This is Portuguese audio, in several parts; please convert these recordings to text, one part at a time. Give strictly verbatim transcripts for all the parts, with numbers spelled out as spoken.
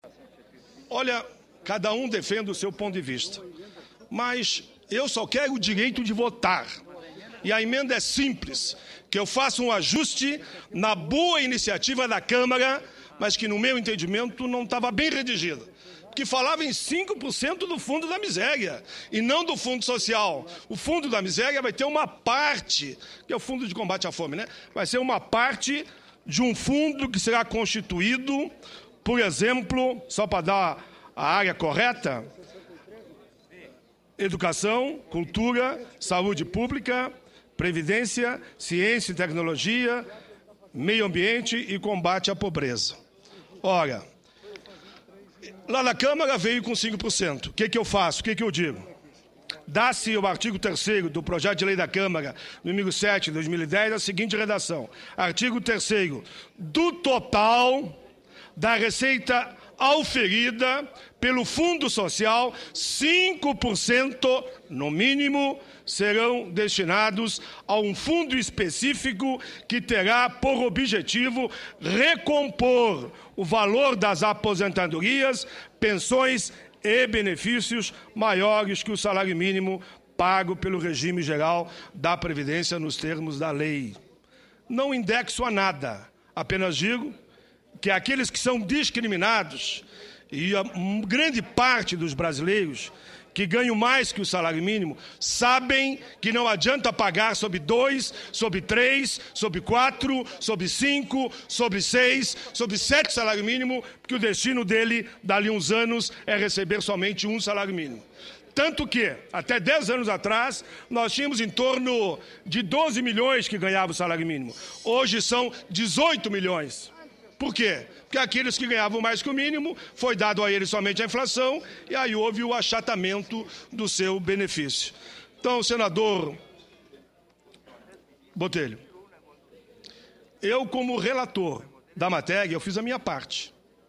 Olha, cada um defende o seu ponto de vista, mas eu só quero o direito de votar. E a emenda é simples, que eu faça um ajuste na boa iniciativa da Câmara, mas que, no meu entendimento, não estava bem redigida. Que falava em cinco por cento do Fundo da Miséria, e não do Fundo Social. O Fundo da Miséria vai ter uma parte, que é o Fundo de Combate à Fome, né? Vai ser uma parte de um fundo que será constituído, por exemplo, só para dar a área correta, educação, cultura, saúde pública, previdência, ciência e tecnologia, meio ambiente e combate à pobreza. Ora, lá na Câmara veio com cinco por cento. O que, que eu faço? O que, que eu digo? Dá-se o artigo terceiro do projeto de lei da Câmara, número sete de dois mil e dez, a seguinte redação. Artigo terceiro. Do total da receita auferida pelo Fundo Social, cinco por cento, no mínimo, serão destinados a um fundo específico que terá por objetivo recompor o valor das aposentadorias, pensões e benefícios maiores que o salário mínimo pago pelo regime geral da Previdência nos termos da lei. Não indexo a nada, apenas digo que aqueles que são discriminados, e a grande parte dos brasileiros que ganham mais que o salário mínimo, sabem que não adianta pagar sobre dois, sobre três, sobre quatro, sobre cinco, sobre seis, sobre sete salário mínimo, porque o destino dele, dali uns anos, é receber somente um salário mínimo. Tanto que, até dez anos atrás, nós tínhamos em torno de doze milhões que ganhavam o salário mínimo. Hoje são dezoito milhões. Por quê? Porque aqueles que ganhavam mais que o mínimo, foi dado a eles somente a inflação, e aí houve o achatamento do seu benefício. Então, senador Botelho, eu, como relator da matéria, eu fiz a minha parte.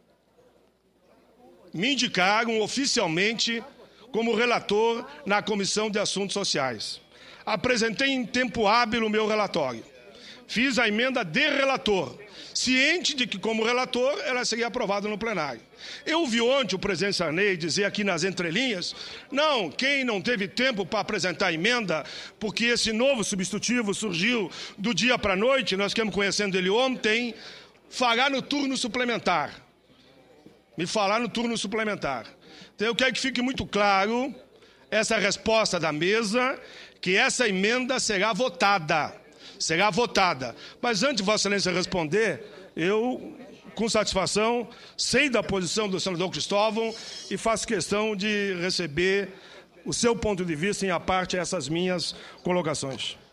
Me indicaram oficialmente como relator na Comissão de Assuntos Sociais. Apresentei em tempo hábil o meu relatório. Fiz a emenda de relator, ciente de que, como relator, ela seria aprovada no plenário. Eu vi ontem o presidente Sarney dizer aqui nas entrelinhas, não, quem não teve tempo para apresentar a emenda, porque esse novo substitutivo surgiu do dia para a noite, nós ficamos conhecendo ele ontem, fará no turno suplementar. Me falar no turno suplementar. Então eu quero que fique muito claro essa resposta da mesa, que essa emenda será votada. Será votada. Mas antes de Vossa Excelência responder, eu, com satisfação, sei da posição do senador Cristóvão e faço questão de receber o seu ponto de vista em a parte a essas minhas colocações.